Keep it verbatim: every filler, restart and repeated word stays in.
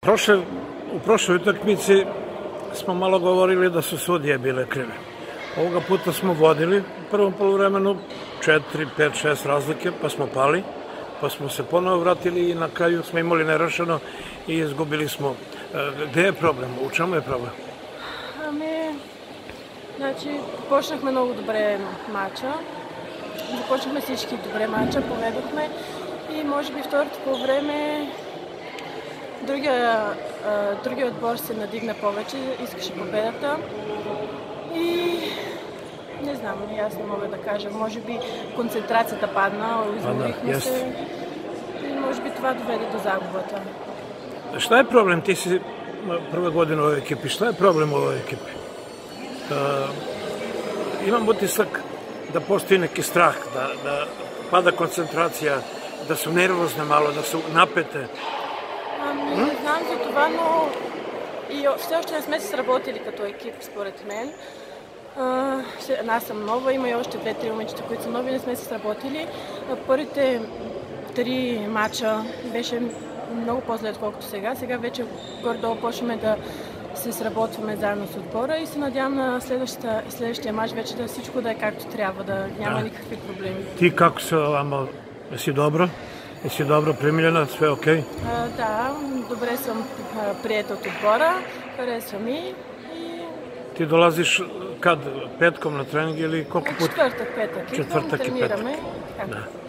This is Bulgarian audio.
Prošle, u prošloj utakmici smo malo govorili da su sudije bile krive. Ovoga puta smo vodili u prvom poluvremenu četiri, pet, šest razlike, pa smo pali, pa smo se ponovo vratili i na kraju smo imali nerešeno i izgubili smo. Gde je problem? U čemu je problem? Ами, значи, почнахме много добре мача. Започнахме всички добре мача, поведохме и може би второто по време другия, другия отбор се надигна повече, искаше победата и не знам, аз не мога да кажа, може би концентрацията падна, изморихме се и може би това доведе до загубата. Šta je problem? Ti si prve godine u ovoj ekipi. Šta je problem u ovoj ekipi? Imam utisak da postoji neki strah, da pada koncentracija, da su nervozne malo, да са напете. Ами, не знам за това, но и все още не сме се сработили като екип, според мен. Аз съм нова, има и още две-три момичета, които са нови, не сме се сработили. Първите три мача беше много по-зле, отколкото сега. Сега вече горе-долу почваме да се сработваме заедно с отбора и се надявам на следващия мач вече да всичко да е както трябва, да няма никакви проблеми. Ти kako se ovamo, jesi dobro? Jesi dobro primljena, sve okej? Да, добре съм приета от отбора, харесва ми. Ти долazиш kad? Petkom na trening ili koliko puta? Четвъртък, петък. Четвъртък и петък. Тренираме. Да.